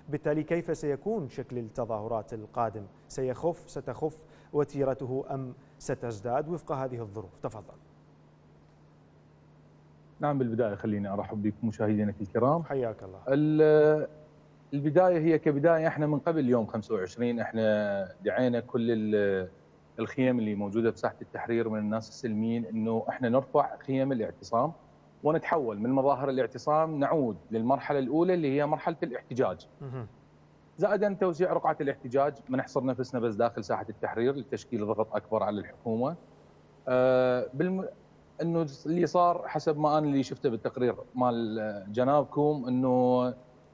بالتالي كيف سيكون شكل التظاهرات القادم؟ ستخف وتيرته أم ستزداد وفق هذه الظروف؟ تفضل. نعم، بالبداية خليني أرحب بكم مشاهدينا الكرام. حياك الله. البداية هي كبداية، احنا من قبل يوم 25 احنا دعينا كل الخيم اللي موجودة بساحة التحرير من الناس السلميين انه احنا نرفع خيم الاعتصام ونتحول من مظاهر الاعتصام نعود للمرحلة الأولى اللي هي مرحلة الاحتجاج. زائدا توسيع رقعة الاحتجاج، ما نحصر نفسنا بس داخل ساحة التحرير لتشكيل ضغط أكبر على الحكومة. انه اللي صار حسب ما انا اللي شفته بالتقرير مال جنابكم انه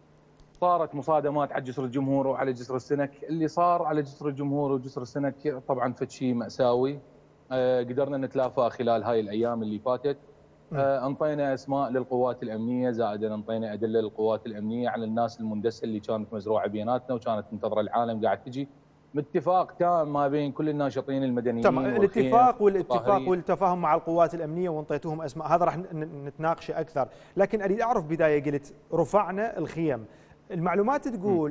صارت مصادمات على جسر الجمهور وعلى جسر السنك. اللي صار على جسر الجمهور وجسر السنك طبعا فد شيء مأساوي. قدرنا نتلافى خلال هاي الايام اللي فاتت. انطينا اسماء للقوات الامنيه، زائدا انطينا ادله للقوات الامنيه على الناس المندسه اللي كانت مزروعه بيناتنا وكانت منتظره العالم قاعد تجي، باتفاق تام ما بين كل الناشطين المدنيين. تمام، الاتفاق والتفاهم مع القوات الامنيه وانطيتوهم اسماء، هذا راح نتناقشه اكثر، لكن اريد اعرف بدايه قلت رفعنا الخيم، المعلومات تقول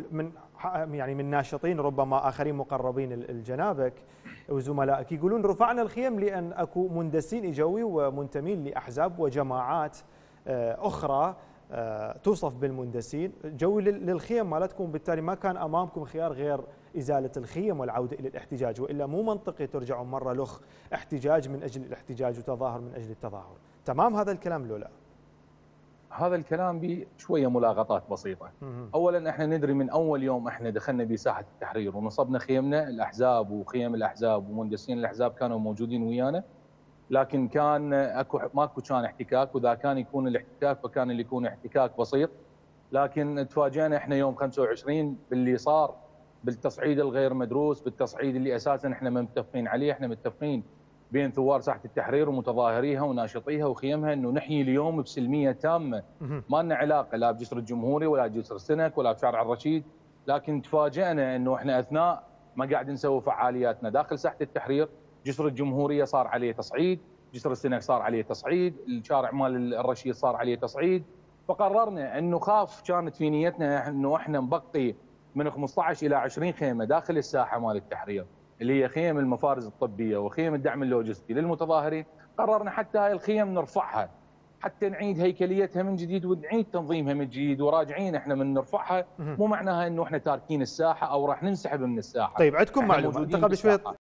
من ناشطين ربما اخرين مقربين لجنابك وزملائك يقولون رفعنا الخيم لان اكو مندسين اجوا ومنتمين لاحزاب وجماعات اخرى توصف بالمندسين جو للخيم مالتكم، بالتالي ما كان امامكم خيار غير ازاله الخيم والعوده الى الاحتجاج، والا مو منطقي ترجعون مره لخ احتجاج من اجل الاحتجاج وتظاهر من اجل التظاهر. تمام هذا الكلام لو لا؟ هذا الكلام بشويه ملاغطات بسيطه. اولا احنا ندري من اول يوم احنا دخلنا بساحه التحرير ونصبنا خيمنا، الاحزاب وخيم الاحزاب ومندسين الاحزاب كانوا موجودين ويانا، لكن كان ماكو كان احتكاك، واذا كان يكون الاحتكاك فكان اللي يكون احتكاك بسيط. لكن تفاجئنا احنا يوم 25 باللي صار، بالتصعيد الغير مدروس، بالتصعيد اللي اساسا احنا ما متفقين عليه. احنا متفقين بين ثوار ساحه التحرير ومتظاهريها وناشطيها وخيمها انه نحيي اليوم بسلميه تامه، ما لنا علاقه لا بجسر الجمهوري ولا بجسر السنك ولا بشارع الرشيد. لكن تفاجئنا انه احنا اثناء ما قاعد نسوي فعالياتنا داخل ساحه التحرير، جسر الجمهوريه صار عليه تصعيد، جسر السنك صار عليه تصعيد، الشارع مال الرشيد صار عليه تصعيد. فقررنا انه خاف كانت في نيتنا انه احنا نبقي من 15 الى 20 خيمه داخل الساحه مال التحرير اللي هي خيم المفارز الطبيه وخيم الدعم اللوجستي للمتظاهرين. قررنا حتى هاي الخيم نرفعها حتى نعيد هيكليتها من جديد ونعيد تنظيمها من جديد، وراجعين احنا من نرفعها مو معناها انه احنا تاركين الساحه او راح ننسحب من الساحه. طيب عندكم معلومه، انت قبل شويه